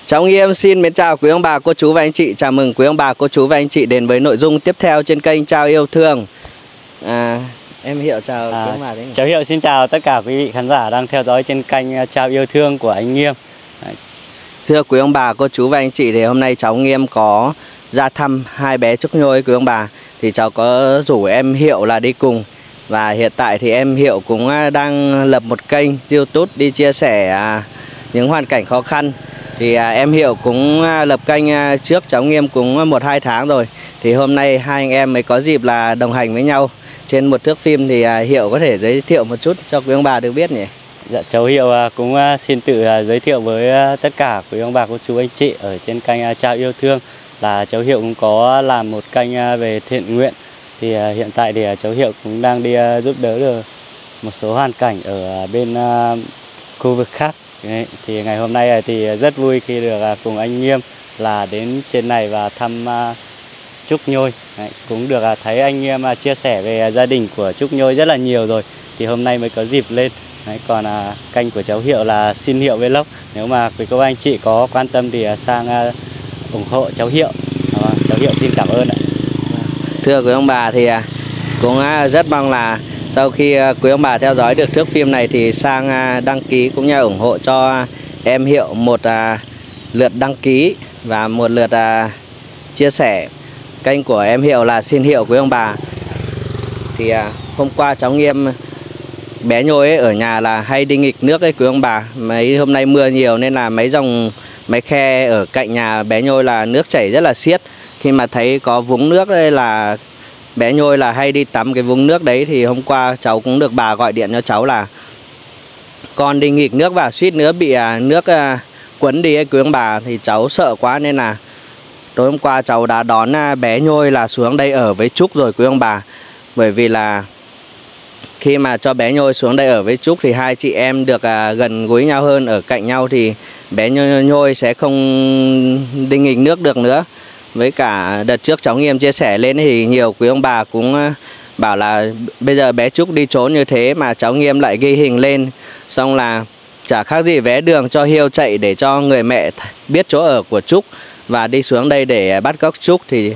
Cháu Nghiêm xin mến chào quý ông bà, cô chú và anh chị. Chào mừng quý ông bà, cô chú và anh chị đến với nội dung tiếp theo trên kênh Trao Yêu Thương. Em Hiệu chào quý ông bà đấy. Cháu Hiệu xin chào tất cả quý vị khán giả đang theo dõi trên kênh Trao Yêu Thương của anh Nghiêm. Thưa quý ông bà, cô chú và anh chị, thì hôm nay cháu Nghiêm có ra thăm hai bé Trúc Nhôi quý ông bà. Thì cháu có rủ em Hiệu là đi cùng. Và hiện tại thì em Hiệu cũng đang lập một kênh YouTube đi chia sẻ những hoàn cảnh khó khăn. Thì em Hiệu cũng lập kênh trước cháu Nghiêm cũng 1-2 tháng rồi. Thì hôm nay hai anh em mới có dịp là đồng hành với nhau trên một thước phim. Thì Hiệu có thể giới thiệu một chút cho quý ông bà được biết nhỉ? Dạ, cháu Hiệu cũng xin tự giới thiệu với tất cả quý ông bà, cô chú, anh chị ở trên kênh Trao Yêu Thương là cháu Hiệu cũng có làm một kênh về thiện nguyện. Thì hiện tại thì cháu Hiệu cũng đang đi giúp đỡ được một số hoàn cảnh ở bên khu vực khác. Thì ngày hôm nay thì rất vui khi được cùng anh Nghiêm là đến trên này và thăm Trúc Nhôi. Cũng được thấy anh Nghiêm chia sẻ về gia đình của Trúc Nhôi rất là nhiều rồi. Thì hôm nay mới có dịp lên. Còn kênh của cháu Hiệu là Xin Hiệu Vlog. Nếu mà quý cô anh chị có quan tâm thì sang ủng hộ cháu Hiệu. Cháu Hiệu xin cảm ơn ạ. Thưa quý ông bà, thì cũng rất mong là sau khi quý ông bà theo dõi được thước phim này thì sang đăng ký cũng như ủng hộ cho em Hiệu một lượt đăng ký và một lượt chia sẻ. Kênh của em Hiệu là Xin Hiệu quý ông bà. Thì hôm qua cháu Nghiêm bé Nhôi ấy, ở nhà là hay đi nghịch nước ấy quý ông bà. Mấy hôm nay mưa nhiều nên là mấy khe ở cạnh nhà bé Nhôi là nước chảy rất là xiết. Khi mà thấy có vũng nước đây là bé Nhôi là hay đi tắm cái vũng nước đấy. Thì hôm qua cháu cũng được bà gọi điện cho cháu là con đi nghịch nước và suýt nữa bị nước cuốn đi ấy quý ông bà. Thì cháu sợ quá nên là tối hôm qua cháu đã đón bé Nhôi là xuống đây ở với Trúc rồi quý ông bà. Bởi vì là khi mà cho bé Nhôi xuống đây ở với Trúc thì hai chị em được gần gũi nhau hơn, ở cạnh nhau thì bé Nhôi sẽ không đi nghịch nước được nữa. Với cả đợt trước cháu Nghiêm chia sẻ lên thì nhiều quý ông bà cũng bảo là bây giờ bé Trúc đi trốn như thế mà cháu Nghiêm lại ghi hình lên. Xong là chả khác gì vé đường cho Hiêu chạy để cho người mẹ biết chỗ ở của Trúc và đi xuống đây để bắt cóc Trúc. Thì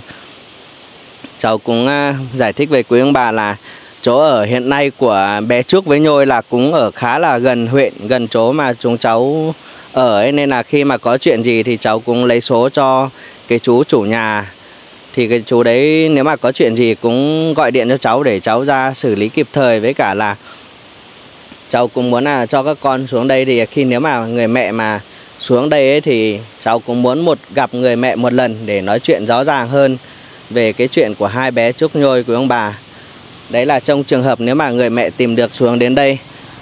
cháu cũng giải thích với quý ông bà là chỗ ở hiện nay của bé Trúc với Nhôi là cũng ở khá là gần huyện, gần chỗ mà chúng cháu ở ấy. Nên là khi mà có chuyện gì thì cháu cũng lấy số cho cái chú chủ nhà. Thì cái chú đấy nếu mà có chuyện gì cũng gọi điện cho cháu để cháu ra xử lý kịp thời. Với cả là cháu cũng muốn là cho các con xuống đây thì khi nếu mà người mẹ mà xuống đây ấy, thì cháu cũng muốn gặp người mẹ một lần để nói chuyện rõ ràng hơn về cái chuyện của hai bé Trúc Nhôi của ông bà. Đấy là trong trường hợp nếu mà người mẹ tìm được xuống đến đây.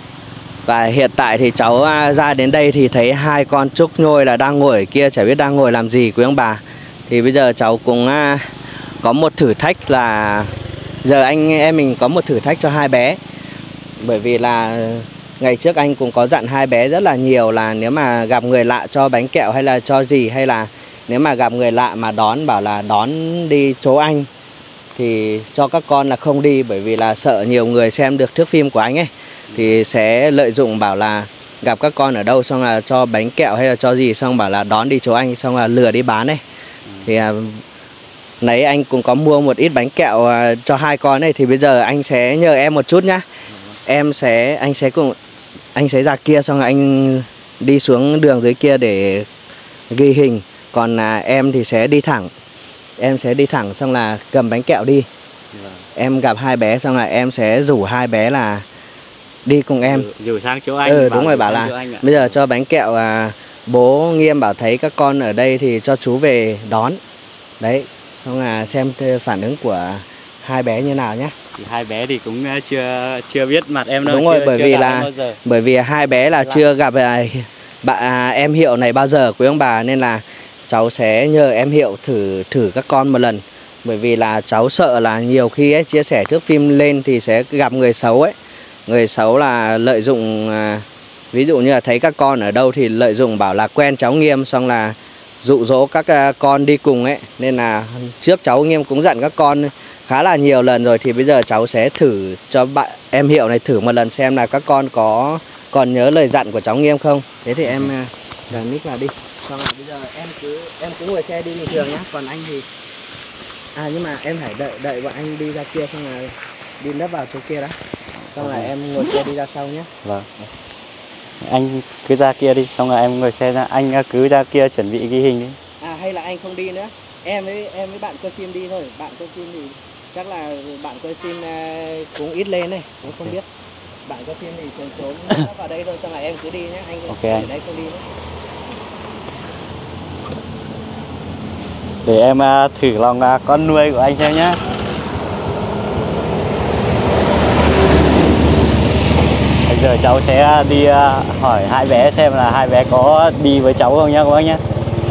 Và hiện tại thì cháu ra đến đây thì thấy hai con Trúc Nhôi là đang ngồi ở kia, chả biết đang ngồi làm gì quý ông bà. Thì bây giờ cháu cũng có một thử thách là giờ anh em mình có một thử thách cho hai bé. Bởi vì là ngày trước anh cũng có dặn hai bé rất là nhiều là nếu mà gặp người lạ cho bánh kẹo hay là cho gì, hay là nếu mà gặp người lạ mà bảo là đón đi chỗ anh thì cho các con là không đi. Bởi vì là sợ nhiều người xem được thước phim của anh ấy thì sẽ lợi dụng bảo là gặp các con ở đâu xong là cho bánh kẹo hay là cho gì xong bảo là đón đi chỗ anh xong là lừa đi bán ấy. Thì nãy anh cũng có mua một ít bánh kẹo cho hai con này. Thì bây giờ anh sẽ nhờ em một chút nhá. Anh sẽ ra kia xong là anh đi xuống đường dưới kia để ghi hình. Còn em thì sẽ đi thẳng. Em sẽ đi thẳng xong là cầm bánh kẹo đi. Em gặp hai bé xong là em sẽ rủ hai bé là đi cùng em. Rủ sang chỗ anh. Đúng rồi, bảo là bây giờ cho bánh kẹo bố Nghiêm bảo thấy các con ở đây thì cho chú về đón. Đấy, xong là xem phản ứng của hai bé như nào nhé. Thì hai bé thì cũng chưa biết mặt em đâu. Đúng rồi, bởi vì hai bé là chưa gặp em Hiệu này bao giờ quý ông bà. Nên là cháu sẽ nhờ em Hiệu thử các con một lần. Bởi vì là cháu sợ là nhiều khi ấy, chia sẻ thước phim lên thì sẽ gặp người xấu ấy. Người xấu là lợi dụng, ví dụ như là thấy các con ở đâu thì lợi dụng bảo là quen cháu Nghiêm xong là dụ dỗ các con đi cùng ấy. Nên là trước cháu Nghiêm cũng dặn các con khá là nhiều lần rồi. Thì bây giờ cháu sẽ thử cho em Hiệu này thử một lần xem là các con còn nhớ lời dặn của cháu Nghiêm không. Thế thì em đằng nick vào đi. Xong là bây giờ em cứ ngồi xe đi bình thường nhá, còn anh thì nhưng mà em phải đợi bọn anh đi ra kia, xong là đi nấp vào chỗ kia đó, xong là em ngồi xe đi ra sau nhé. Vâng. Anh cứ ra kia đi, xong rồi em ngồi xe ra, anh cứ ra kia chuẩn bị ghi hình đi. Hay là anh không đi nữa, em với bạn quay phim đi thôi. Bạn quay phim thì chắc là bạn quay phim cũng ít lên này, cũng không biết. Bạn quay phim thì trốn vào đây thôi, xong là em cứ đi nhé, anh ở đây không đi nữa. Để em thử lòng con nuôi của anh xem nhá. Bây giờ cháu sẽ đi hỏi hai bé xem là hai bé có đi với cháu không nhá các bác nhé.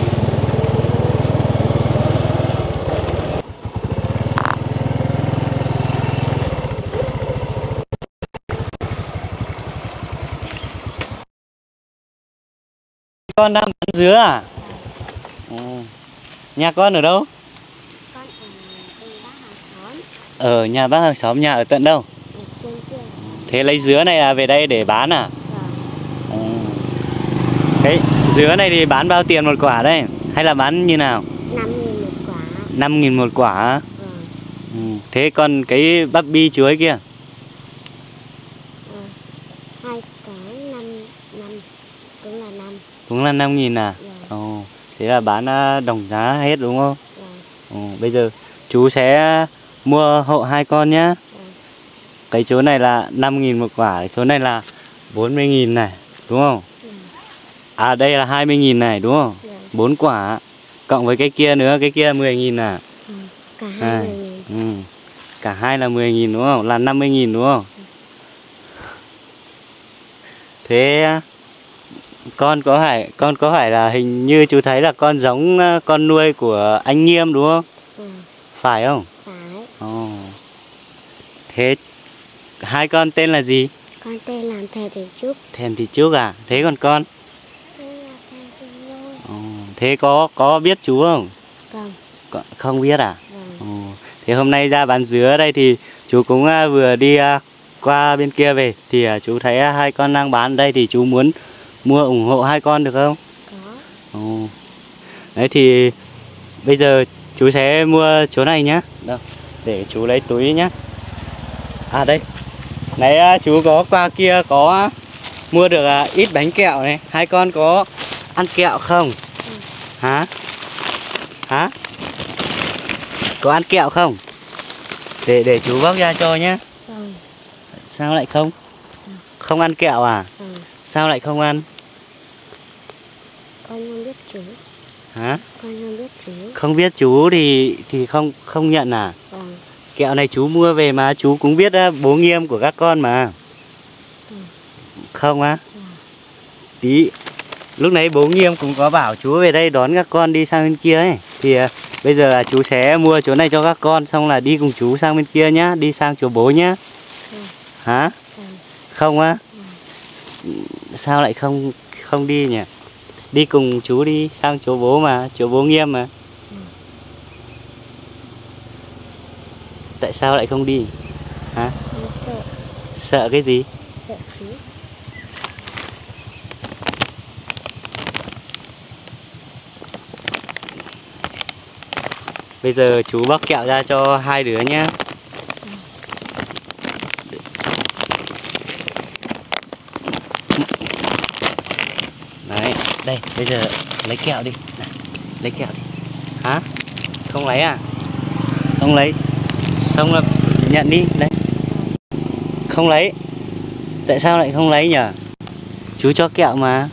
Con đang bán dứa à? Nhà con ở đâu? Con ở bác hàng xóm. Ở nhà bác hàng xóm, nhà ở tận đâu? Ở trên kia. Thế lấy dứa này là về đây để bán à? Vâng. Thế dứa này thì bán bao tiền một quả đây? Hay là bán như nào? 5.000 một quả. 5.000 một quả á? Vâng. Thế còn cái bắp bi chuối kia? 2 cái 5 cũng là 5. Cũng là 5.000 à? Vâng. Thế là bán đồng giá hết đúng không? Vâng. Bây giờ chú sẽ mua hộ hai con nhá. Vâng. Cái chỗ này là 5.000 một quả, chỗ này là 40.000 này, đúng không? Vâng. Đây là 20.000 này đúng không? Vâng. 4 quả. Cộng với cái kia nữa, cái kia 10.000 à? Cả hai 10.000. Cả hai là 10.000 đúng không? Là 50.000 đúng không? Thế con có phải là hình như chú thấy là con giống con nuôi của anh Nghiêm đúng không? Phải không? Phải. Thế hai con tên là gì? Con tên là Thèn Thị Trúc. Thèn Thị Trúc à? Thế còn con? Tên là Thèn Thị Nhung. Thế có biết chú không? Không. Không biết à? Vâng. Thế hôm nay ra bán dứa đây thì chú cũng vừa đi qua bên kia về thì chú thấy hai con đang bán đây thì chú muốn mua ủng hộ hai con được không? Có. Đấy thì bây giờ chú sẽ mua chỗ này nhá. Đâu, để chú lấy túi nhá. Đây. Nãy chú có qua kia có mua được ít bánh kẹo này. Hai con có ăn kẹo không? Hả? Có ăn kẹo không? Để chú bóc ra cho nhá. Vâng. Sao lại không? Không ăn kẹo à? Sao lại không ăn? Con không biết chú. Hả? Con không biết chú. Không biết chú thì không nhận à? Vâng. Kẹo này chú mua về mà chú cũng biết bố Nghiêm của các con mà. Không á? Tí lúc nãy bố Nghiêm cũng có bảo chú về đây đón các con đi sang bên kia ấy. Thì bây giờ là chú sẽ mua chỗ này cho các con, xong là đi cùng chú sang bên kia nhá, đi sang chỗ bố nhá. Hả? Không á? Sao lại không đi nhỉ? Đi cùng chú đi sang chỗ bố mà, chỗ bố Nghiêm mà. Tại sao lại không đi? Hả? Sợ. Sợ cái gì? Sợ chú. Bây giờ chú bóc kẹo ra cho hai đứa nhé. Đấy, đây, bây giờ lấy kẹo đi. Này, lấy kẹo đi. Hả? Không lấy à? Không lấy. Xong là nhận đi, đấy. Không lấy. Tại sao lại không lấy nhỉ? Chú cho kẹo mà.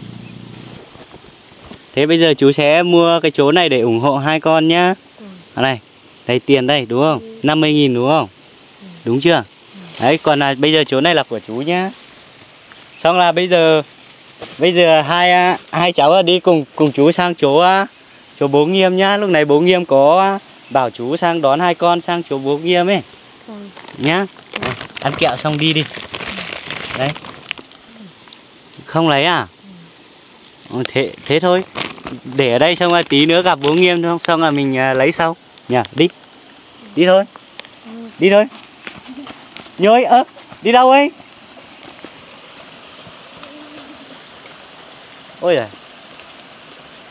Thế bây giờ chú sẽ mua cái chỗ này để ủng hộ hai con nhá. Này, đây tiền đây đúng không? 50.000 đúng không? Đúng chưa? Đấy, còn là bây giờ chỗ này là của chú nhá. Xong là bây giờ hai cháu đi cùng chú sang chỗ bố Nghiêm nhá. Lúc này bố Nghiêm có bảo chú sang đón hai con sang chỗ bố Nghiêm ấy. Nhá. Ăn kẹo xong đi đi. Đấy. Không lấy à? Thế thôi. Để ở đây xong rồi tí nữa gặp bố Nghiêm xong là mình lấy sau. Nhỉ, đi thôi. Đi thôi. Nhối, đi đâu ấy? Ôi giời.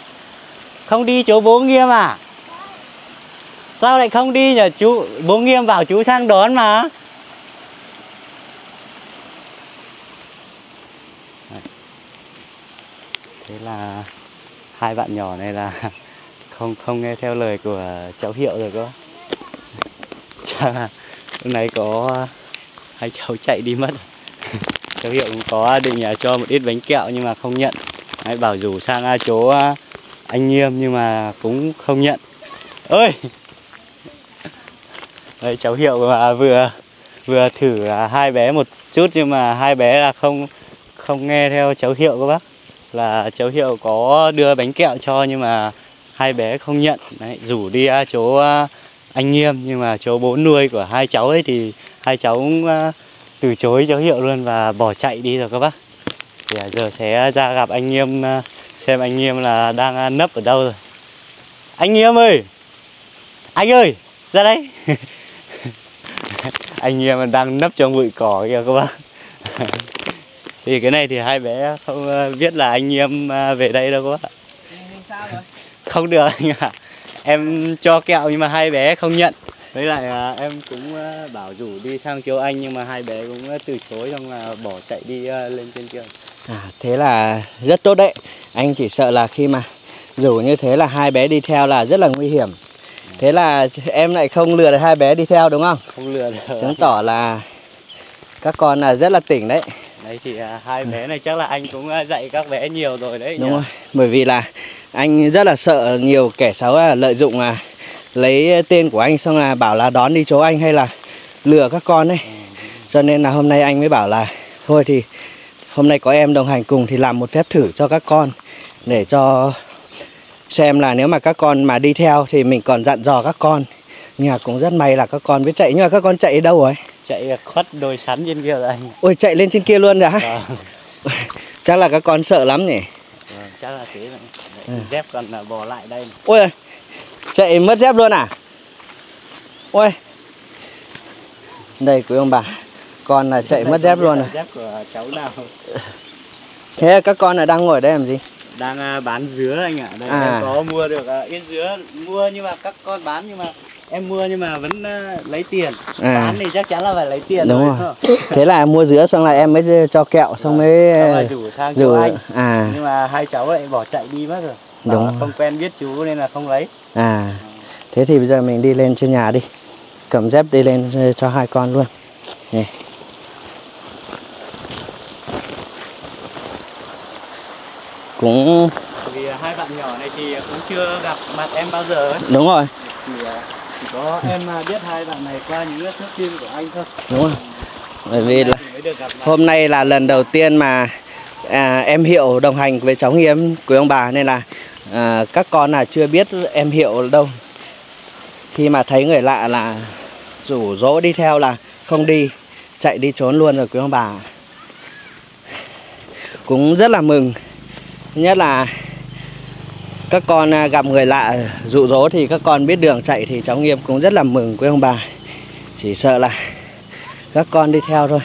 Không đi chỗ bố Nghiêm à? Sao lại không đi nhỉ chú? Bố Nghiêm bảo chú sang đón mà. Thế là hai bạn nhỏ này là không nghe theo lời của cháu Hiệu rồi cơ. Chắc là lúc nãy có hai cháu chạy đi mất. Cháu Hiệu cũng có định cho một ít bánh kẹo nhưng mà không nhận. Đấy, bảo rủ sang chỗ anh Nghiêm nhưng mà cũng không nhận. Ơi! Đây, cháu Hiệu vừa thử hai bé một chút nhưng mà hai bé là không nghe theo cháu Hiệu các bác. Là cháu Hiệu có đưa bánh kẹo cho nhưng mà hai bé không nhận. Đấy, rủ đi chỗ anh Nghiêm nhưng mà chỗ bố nuôi của hai cháu ấy thì hai cháu cũng từ chối cháu Hiệu luôn và bỏ chạy đi rồi các bác. Thì giờ sẽ ra gặp anh Nghiêm xem anh Nghiêm là đang nấp ở đâu rồi. Anh Nghiêm ơi! Anh ơi! Ra đây! Anh Nghiêm đang nấp trong bụi cỏ kìa các bác. Thì cái này thì hai bé không biết là anh Nghiêm về đây đâu các bác. Sao rồi? Không được anh ạ. Em cho kẹo nhưng mà hai bé không nhận. Với lại em cũng bảo rủ đi sang chỗ anh nhưng mà hai bé cũng từ chối xong là bỏ chạy đi lên trên kia. Thế là rất tốt đấy. Anh chỉ sợ là khi mà rủ như thế là hai bé đi theo là rất là nguy hiểm. Thế là em lại không lừa được hai bé đi theo đúng không? Không lừa được. Chứng tỏ là các con là rất là tỉnh đấy. Đấy thì hai bé này chắc là anh cũng dạy các bé nhiều rồi đấy. Đúng rồi. Bởi vì là anh rất là sợ nhiều kẻ xấu lợi dụng lấy tên của anh xong là bảo là đón đi chỗ anh hay là lừa các con đấy. Cho nên là hôm nay anh mới bảo là thôi thì hôm nay có em đồng hành cùng thì làm một phép thử cho các con để cho xem là nếu mà các con mà đi theo thì mình còn dặn dò các con. Nhưng mà cũng rất may là các con biết chạy. Nhưng mà các con chạy đi đâu rồi? Chạy khuất đồi sắn trên kia rồi anh. Ôi chạy lên trên kia luôn rồi hả? Vâng. Chắc là các con sợ lắm nhỉ? Vâng, chắc là thế này. Dép còn bò lại đây. Ôi chạy mất dép luôn à? Ôi đây quý ông bà, con là chạy mất dép luôn rồi. Dép của cháu nào? Thế các con là đang ngồi đây làm gì? Đang bán dứa anh ạ. Đây em có mua được ít dứa, mua nhưng mà các con bán nhưng mà em mua nhưng mà vẫn lấy tiền. Bán thì chắc chắn là phải lấy tiền. Đúng rồi. Thế là mua dứa xong là em mới cho kẹo xong mới xong là rủ sang chỗ anh. Nhưng mà hai cháu lại bỏ chạy đi mất rồi. Đúng. Không quen biết chú nên là không lấy. Thế thì bây giờ mình đi lên trên nhà đi. Cầm dép đi lên cho hai con luôn. Này. Cũng vì hai bạn nhỏ này thì cũng chưa gặp mặt em bao giờ ấy. Đúng rồi. Thì chỉ có em biết hai bạn này qua những thước phim của anh thôi. Đúng rồi. Bởi vì là hôm nay là lần đầu tiên mà em Hiệu đồng hành với cháu Nghiêm quý ông bà nên là các con là chưa biết em Hiệu đâu. Khi mà thấy người lạ là rủ dỗ đi theo là không đi, chạy đi trốn luôn rồi quý ông bà. Cũng rất là mừng. Thứ nhất là các con gặp người lạ dụ dỗ thì các con biết đường chạy thì cháu Nghiêm cũng rất là mừng quý ông bà. Chỉ sợ là các con đi theo thôi.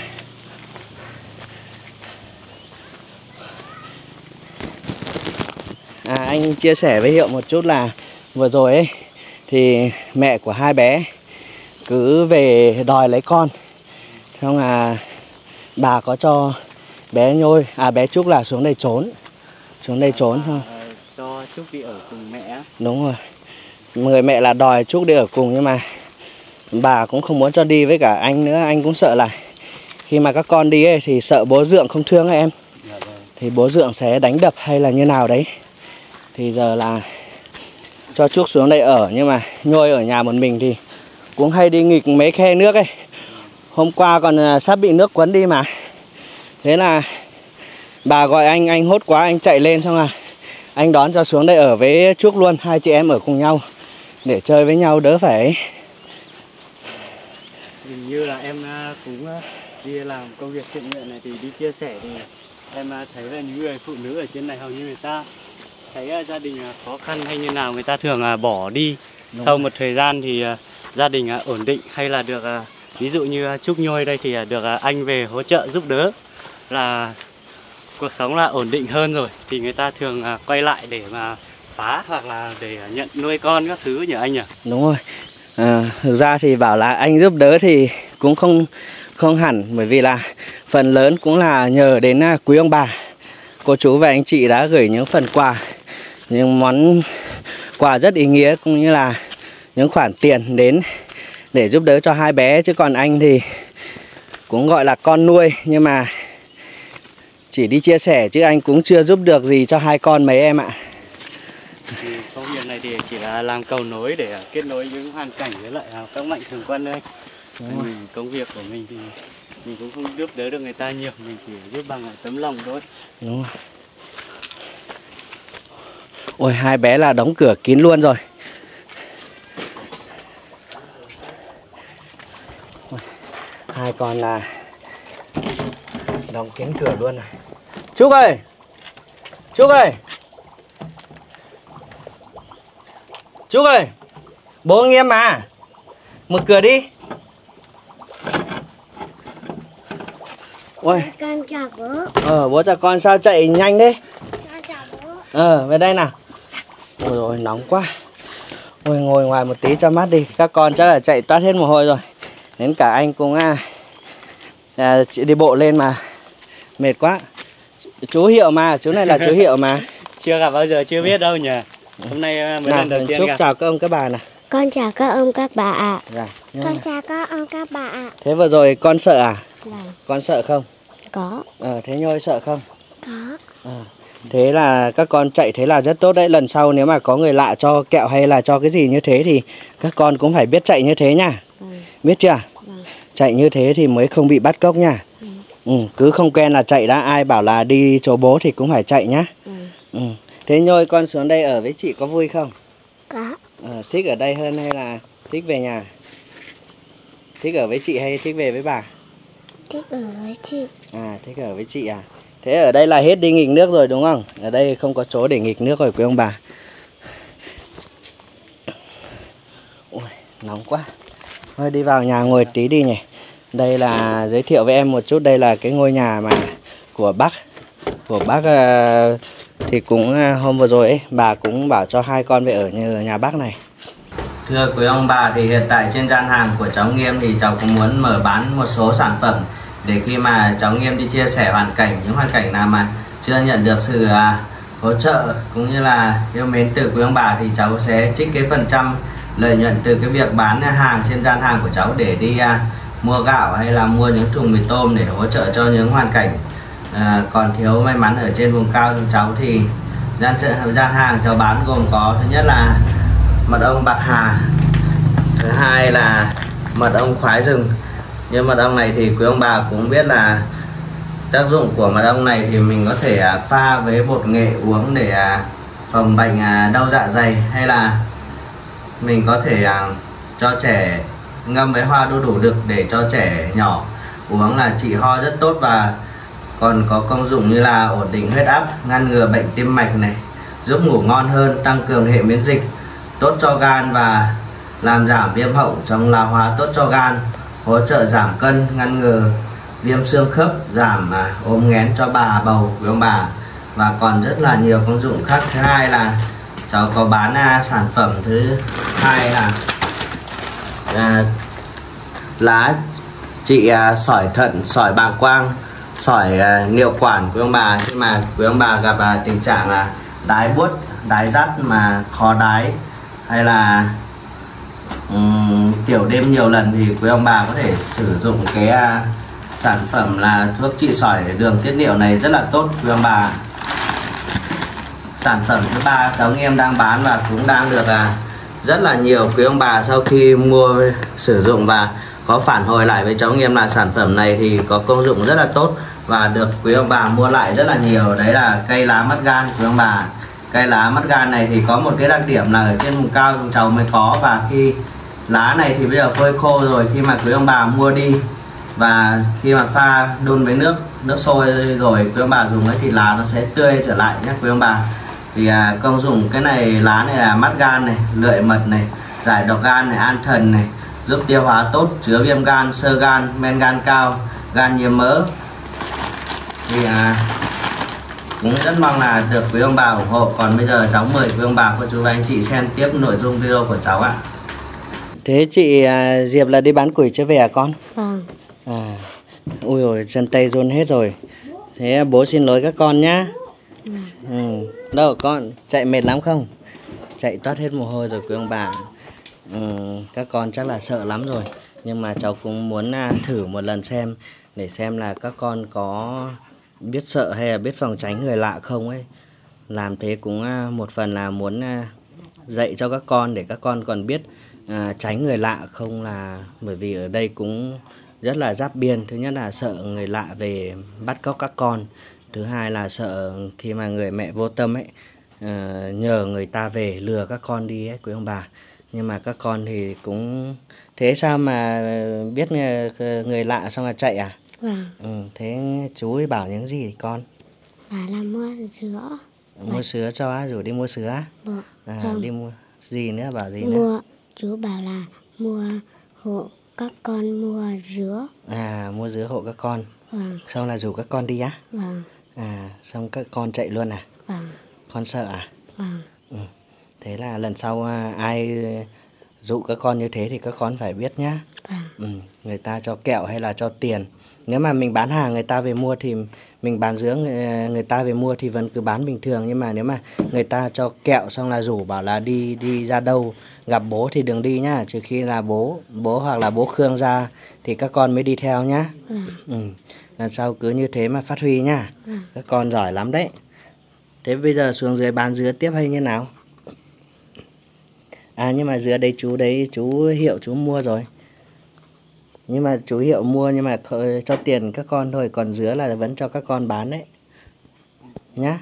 Anh chia sẻ với Hiệu một chút là vừa rồi ấy thì mẹ của hai bé cứ về đòi lấy con. Xong là bà có cho bé Nhôi, bé Trúc là xuống đây trốn. Xuống đây trốn thôi. Cho Trúc đi ở cùng mẹ. Đúng rồi. Người mẹ là đòi Trúc đi ở cùng nhưng mà bà cũng không muốn cho đi với cả anh nữa. Anh cũng sợ là khi mà các con đi ấy, thì sợ bố Dượng không thương em. Thì bố Dượng sẽ đánh đập hay là như nào đấy. Thì giờ là cho Trúc xuống đây ở. Nhưng mà Nhôi ở nhà một mình thì cũng hay đi nghịch mấy khe nước ấy. Hôm qua còn sắp bị nước cuốn đi mà. Thế là bà gọi anh hốt quá, anh chạy lên xong là anh đón cho xuống đây ở với Trúc luôn. Hai chị em ở cùng nhau để chơi với nhau đỡ phải. Hình như là em cũng đi làm công việc thiện nguyện này thì đi chia sẻ thì em thấy là những người phụ nữ ở trên này hầu như người ta thấy gia đình khó khăn hay như nào người ta thường bỏ đi. Sau một thời gian thì gia đình ổn định hay là được ví dụ như Trúc Nhôi đây thì được anh về hỗ trợ giúp đỡ là cuộc sống là ổn định hơn rồi thì người ta thường quay lại để mà phá hoặc là để nhận nuôi con các thứ nhỉ anh nhỉ? Đúng rồi. Thực ra thì bảo là anh giúp đỡ thì cũng không hẳn, bởi vì là phần lớn cũng là nhờ đến quý ông bà, cô chú và anh chị đã gửi những phần quà, những món quà rất ý nghĩa cũng như là những khoản tiền đến để giúp đỡ cho hai bé. Chứ còn anh thì cũng gọi là con nuôi, nhưng mà chỉ đi chia sẻ chứ anh cũng chưa giúp được gì cho hai con mấy em ạ. Thì công việc này thì chỉ là làm cầu nối để kết nối những hoàn cảnh với lại các mạnh thường quân thôi. Mình công việc của mình thì mình cũng không giúp đỡ được người ta nhiều, mình chỉ giúp bằng tấm lòng thôi. Đúng rồi. Ôi, hai bé là đóng cửa kín luôn rồi. Hai con là đóng kín cửa luôn rồi. Trúc ơi! Trúc ơi! Trúc ơi! Bố nghiêm mà! Mở cửa đi! Ôi! Con chào bố. Bố chào con, sao chạy nhanh đấy? Con chào bố. Về đây nào. Ôi rồi nóng quá. Ôi, ngồi ngoài một tí cho mát đi. Các con chắc là chạy toát hết mồ hôi rồi. Đến cả anh cũng chị đi bộ lên mà mệt quá. Chú Hiệu mà, chú này là chú Hiệu mà. Chưa gặp bao giờ, chưa biết đâu nhỉ. Hôm nay mới lần đầu tiên Chúc gặp. chào các ông các bà nào. Con chào các ông các bà ạ. Dạ. Con chào các ông các bà ạ. Thế vừa rồi con sợ à? Vâng. Con sợ không? Có. Thế Nhôi sợ không? Có. Thế là các con chạy thế là rất tốt đấy. Lần sau nếu mà có người lạ cho kẹo hay là cho cái gì như thế thì các con cũng phải biết chạy như thế nha. Biết chưa? Chạy như thế thì mới không bị bắt cóc nha. Cứ không quen là chạy đã. Ai bảo là đi chỗ bố thì cũng phải chạy nhá. Thế Nhôi, con xuống đây ở với chị có vui không? Có. Thích ở đây hơn hay là thích về nhà? Thích ở với chị hay thích về với bà? Thích ở với chị. Thích ở với chị à? Thế ở đây là hết đi nghịch nước rồi đúng không? Ở đây không có chỗ để nghịch nước rồi quý ông bà. Ôi, nóng quá. Thôi đi vào nhà ngồi tí đi nhỉ. Đây là giới thiệu với em một chút. Đây là cái ngôi nhà mà của bác. Của bác thì cũng hôm vừa rồi ấy, bà cũng bảo cho hai con về ở nhà bác này. Thưa quý ông bà, thì hiện tại trên gian hàng của cháu Nghiêm thì cháu cũng muốn mở bán một số sản phẩm để khi mà cháu Nghiêm đi chia sẻ những hoàn cảnh nào mà chưa nhận được sự hỗ trợ cũng như là yêu mến từ quý ông bà thì cháu sẽ trích cái phần trăm lợi nhuận từ cái việc bán hàng trên gian hàng của cháu để đi mua gạo hay là mua những thùng mì tôm để hỗ trợ cho những hoàn cảnh còn thiếu may mắn ở trên vùng cao. Của cháu thì gian hàng cháu bán gồm có thứ nhất là mật ong bạc hà, thứ hai là mật ong khoái rừng. Nhưng mật ong này thì quý ông bà cũng biết là tác dụng của mật ong này thì mình có thể pha với bột nghệ uống để phòng bệnh đau dạ dày, hay là mình có thể cho trẻ ngâm với hoa đu đủ đực để cho trẻ nhỏ uống là trị ho rất tốt, và còn có công dụng như là ổn định huyết áp, ngăn ngừa bệnh tim mạch này, giúp ngủ ngon hơn, tăng cường hệ miễn dịch, tốt cho gan và làm giảm viêm họng, chống lão hóa, tốt cho gan, hỗ trợ giảm cân, ngăn ngừa viêm xương khớp, giảm ốm nghén cho bà bầu quý ông bà, và còn rất là nhiều công dụng khác. Thứ hai là cháu có bán sản phẩm thứ hai là lá trị sỏi thận, sỏi bàng quang, sỏi niệu quản quý ông bà. Khi mà quý ông bà gặp tình trạng là đái buốt, đái dắt mà khó đái, hay là tiểu đêm nhiều lần thì quý ông bà có thể sử dụng cái sản phẩm là thuốc trị sỏi đường tiết niệu này rất là tốt quý ông bà. Sản phẩm thứ ba cháu Nghiêm đang bán và cũng đang được rất là nhiều quý ông bà sau khi mua sử dụng và có phản hồi lại với cháu Nghiêm là sản phẩm này thì có công dụng rất là tốt và được quý ông bà mua lại rất là nhiều. Đấy là cây lá mắt gan quý ông bà. Cây lá mắt gan này thì có một cái đặc điểm là ở trên vùng cao chúng cháu mới có, và khi lá này thì bây giờ phơi khô rồi, khi mà quý ông bà mua đi và khi mà pha đun với nước sôi rồi quý ông bà dùng ấy thì lá nó sẽ tươi trở lại nhé quý ông bà. Thì công dụng cái này, lá này là mắt gan này, lợi mật này, giải độc gan này, an thần này, giúp tiêu hóa tốt, chứa viêm gan, xơ gan, men gan cao, gan nhiễm mỡ. Thì cũng rất mong là được quý ông bà ủng hộ. Còn bây giờ cháu mời quý ông bà, cô chú và anh chị xem tiếp nội dung video của cháu ạ. Thế chị Diệp là đi bán củi chưa về à con? Vâng. À, ui rồi chân tay run hết rồi. Thế bố xin lỗi các con nhá. Đâu con chạy mệt lắm không? Chạy toát hết mồ hôi rồi quý ông bà. Các con chắc là sợ lắm rồi. Nhưng mà cháu cũng muốn thử một lần xem, để xem là các con có biết sợ hay là biết phòng tránh người lạ không ấy. Làm thế cũng một phần là muốn dạy cho các con để các con còn biết tránh người lạ không, là bởi vì ở đây cũng rất là giáp biên. Thứ nhất là sợ người lạ về bắt cóc các con. Thứ hai là sợ khi mà người mẹ vô tâm ấy nhờ người ta về lừa các con đi ấy quý ông bà. Nhưng mà các con thì cũng thế, sao mà biết người lạ xong là chạy à? Vâng. Thế chú ấy bảo những gì con? Bảo là mua sữa. Mua sữa cho á, rủ đi mua sữa á? Vâng. Đi mua gì nữa, bảo gì nữa? Mua, chú bảo là mua hộ các con mua dứa. Mua dứa hộ các con. Vâng. Xong là rủ các con đi á? Vâng. Xong các con chạy luôn à? Vâng. Con sợ à? Vâng. Thế là lần sau ai dụ các con như thế thì các con phải biết nhá. Vâng. Người ta cho kẹo hay là cho tiền. Nếu mà mình bán hàng người ta về mua thì mình bán dứa, người ta về mua thì vẫn cứ bán bình thường. Nhưng mà nếu mà người ta cho kẹo xong là rủ bảo là đi ra đâu gặp bố thì đừng đi nhá. Trừ khi là bố hoặc là bố Khương ra thì các con mới đi theo nhá. Lần sau cứ như thế mà phát huy nhá. Các con giỏi lắm đấy. Thế bây giờ xuống dưới bán dứa tiếp hay như nào? Nhưng mà dứa đấy chú Hiệu chú mua rồi. Nhưng mà chú Hiệu mua nhưng mà cho tiền các con thôi. Còn dứa là vẫn cho các con bán đấy nhá.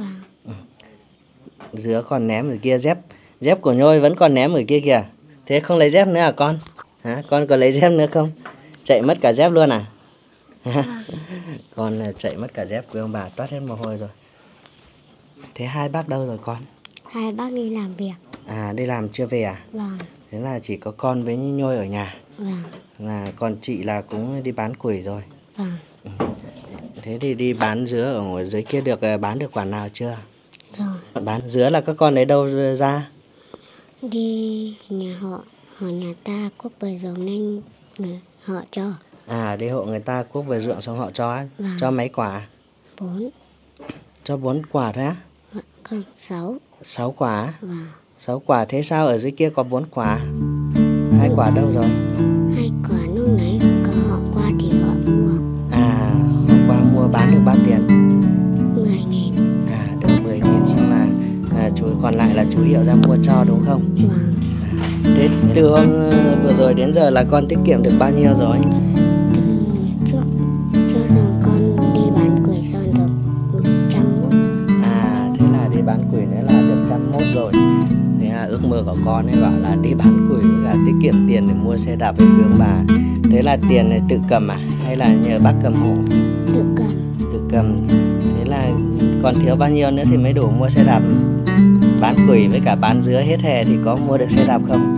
Dứa còn ném ở kia, dép của Nhôi vẫn còn ném ở kia kìa. Thế không lấy dép nữa à con? Con có lấy dép nữa không? Chạy mất cả dép luôn à? Con chạy mất cả dép, quý ông bà toát hết mồ hôi rồi. Thế hai bác đâu rồi con? Hai bác đi làm việc. Đi làm chưa về à? Vâng. Thế là chỉ có con với Nhôi ở nhà. Vâng. Là còn chị là cũng đi bán củi rồi. Vâng. Thế thì đi bán dứa ở dưới kia được bán được quả nào chưa? Rồi. Bán dứa là các con lấy đâu ra? Đi nhà họ nhà ta cuốc về ruộng nên họ cho. Đi hộ người ta cuốc về ruộng xong họ cho á? Vâng. Cho mấy quả? 4. Cho 4 quả thôi á? Không, 6. 6 quả? Vâng. 6 quả, thế sao ở dưới kia có 4 quả? 2 quả đâu rồi? 2 quả lúc nãy có họ qua thì họ mua. Họ qua mua bán được bao tiền? 10.000. Được 10.000, xong là chú còn lại là chú Hiệu ra mua cho đúng không? Vâng. Thế từ hôm vừa rồi đến giờ là con tiết kiệm được bao nhiêu rồi? Từ trước giờ con đi bán củi xong được 101. Thế là đi bán củi nữa là được 101 rồi. Thế là ước mơ của con ấy bảo là đi bán củi và tiết kiệm tiền để mua xe đạp với quý ông bà. Thế là tiền này tự cầm hay là nhờ bác cầm hộ? Tự cầm. Tự cầm. Thế là còn thiếu bao nhiêu nữa thì mới đủ mua xe đạp? Bán củi với cả bán dứa hết hè thì có mua được xe đạp không?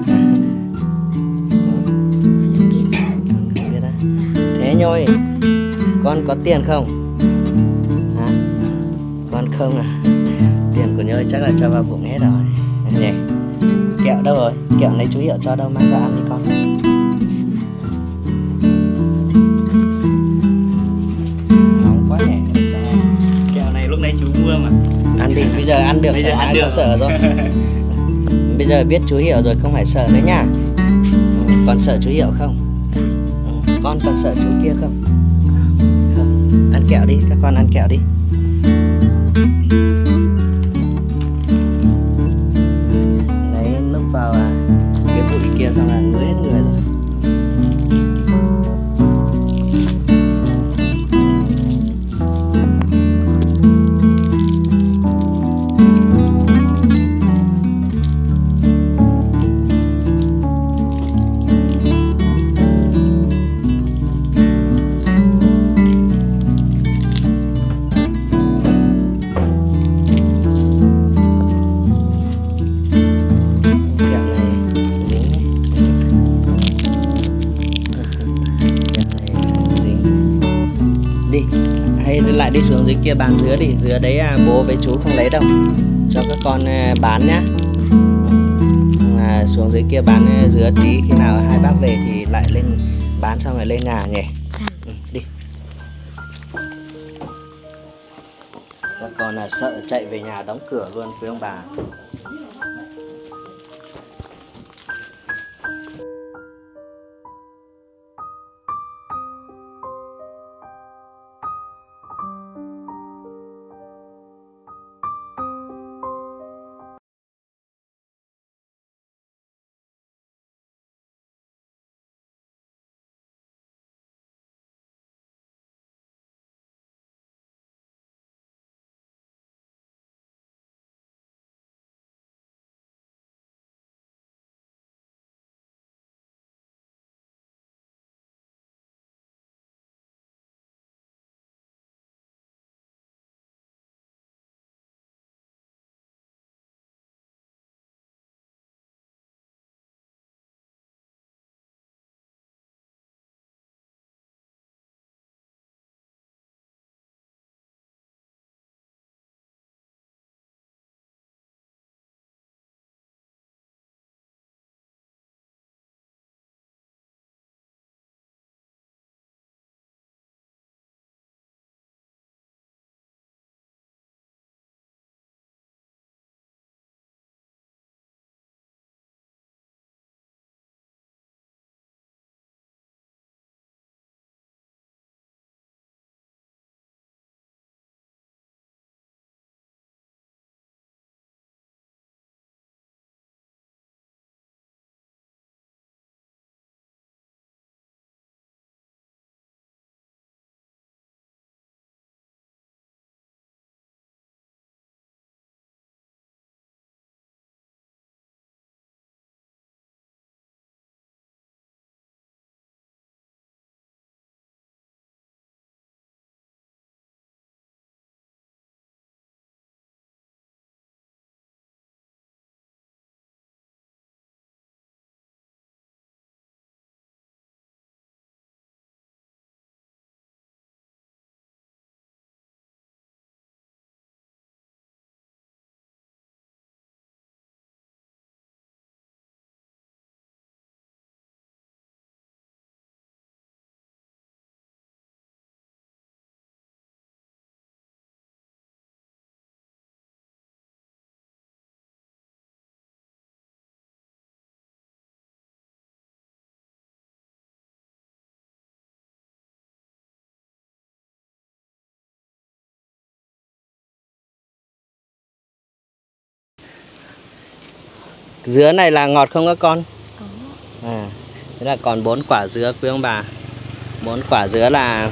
Biết á. Thế Nhôi, con có tiền không? Con không à? Tiền của Nhôi chắc là cho vào bụng hết rồi. Nhỉ? Kẹo đâu rồi? Kẹo này chú Hiệu cho đâu, mang ra ăn đi con. Nóng quá nhỉ? Kẹo này lúc nãy chú mua mà. Ăn đi, bây giờ ăn được, bây giờ ăn ai được có sợ rồi. Bây giờ biết chú Hiệu rồi không phải sợ nữa nha. Con sợ chú Hiệu không? Con còn sợ chú kia không? Không. Ăn kẹo đi, các con ăn kẹo đi. Đấy, lúc vào cái bụi kia xong là ngứa hết người rồi. đi xuống dưới kia bán dứa đi, dứa đấy bố với chú không lấy đâu, cho các con bán nhá. Xuống dưới kia bán dứa tí, khi nào hai bác về thì lại lên bán xong rồi lên nhà nhỉ. Đi. Các con là sợ chạy về nhà đóng cửa luôn quý ông bà. Dứa này là ngọt không các con? Có. Thế là còn 4 quả dứa quý ông bà. 4 quả dứa là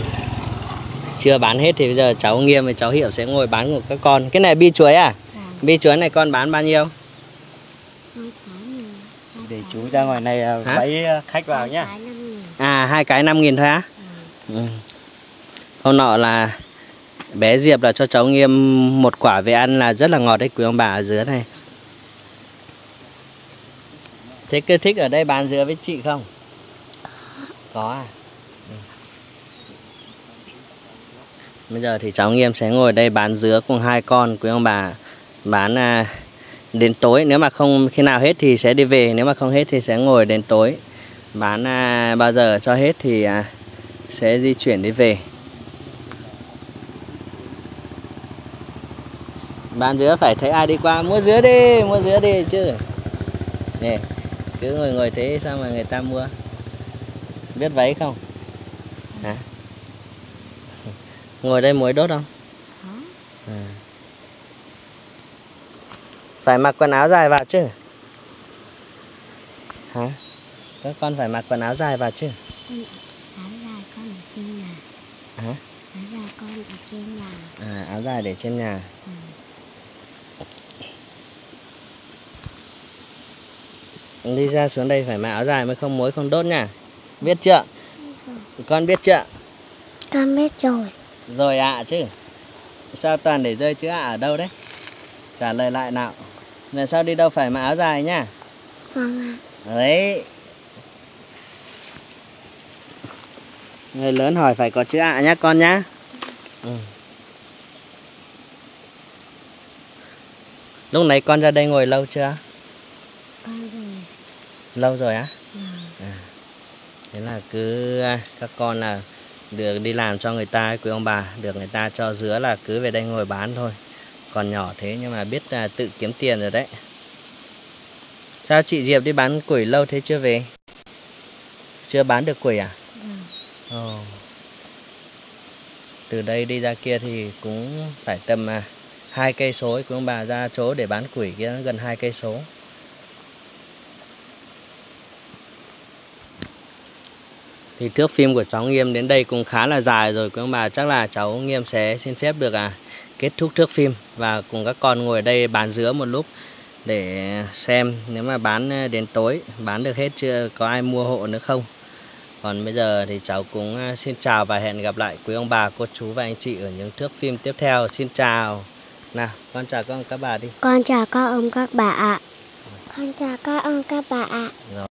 chưa bán hết thì bây giờ cháu Nghiêm với cháu Hiệu sẽ ngồi bán của các con. Cái này bi chuối à? Bi chuối này con bán bao nhiêu? Để chú ra ngoài này vẫy khách vào nhá. 2 cái 5.000 thôi á? Hôm nọ là bé Diệp là cho cháu Nghiêm 1 quả về ăn là rất là ngọt đấy quý ông bà, dứa này. Thế cứ thích ở đây bán dứa với chị không? Có à? Bây giờ thì cháu Nghiêm sẽ ngồi đây bán dứa cùng 2 con quý ông bà. Bán đến tối, nếu mà không khi nào hết thì sẽ đi về, nếu mà không hết thì sẽ ngồi đến tối. Bán bao giờ cho hết thì sẽ di chuyển đi về. Bán dứa phải thấy ai đi qua mua dứa đi chứ. Nè, cứ ngồi thế sao mà người ta mua? Biết váy không? Hả? Ngồi đây muối đốt không? Phải mặc quần áo dài vào chứ? Hả? Các con phải mặc quần áo dài vào chứ? Áo dài con ở trên nhà. Hả? Áo dài con ở trên nhà. Áo dài để trên nhà. Đi ra xuống đây phải mặc áo dài mới không muối không đốt nha. Biết chưa? Con biết chưa? Con biết rồi. Rồi ạ chứ. Sao toàn để rơi chữ ở đâu đấy? Trả lời lại nào. Lần sau đi đâu phải mặc áo dài nhá. Vâng ạ. Đấy. Người lớn hỏi phải có chữ nhá con nhá. Lúc nãy con ra đây ngồi lâu chưa? Con rồi. Lâu rồi á? Vâng. Thế là cứ các con là được đi làm cho người ta, quý ông bà, được người ta cho dứa là cứ về đây ngồi bán thôi. Còn nhỏ thế nhưng mà biết tự kiếm tiền rồi đấy. Sao chị Diệp đi bán củi lâu thế chưa về? Chưa bán được củi à? Vâng. Từ đây đi ra kia thì cũng phải tầm 2 cây số, quý ông bà ra chỗ để bán củi kia gần 2 cây số. Thì thước phim của cháu Nghiêm đến đây cũng khá là dài rồi quý ông bà, chắc là cháu Nghiêm sẽ xin phép được kết thúc thước phim và cùng các con ngồi ở đây bán dứa một lúc để xem nếu mà bán đến tối bán được hết chưa, có ai mua hộ nữa không. Còn bây giờ thì cháu cũng xin chào và hẹn gặp lại quý ông bà, cô chú và anh chị ở những thước phim tiếp theo. Xin chào. Nào, con chào các ông các bà đi. Con chào các ông các bà ạ. Con chào các ông các bà ạ. Rồi.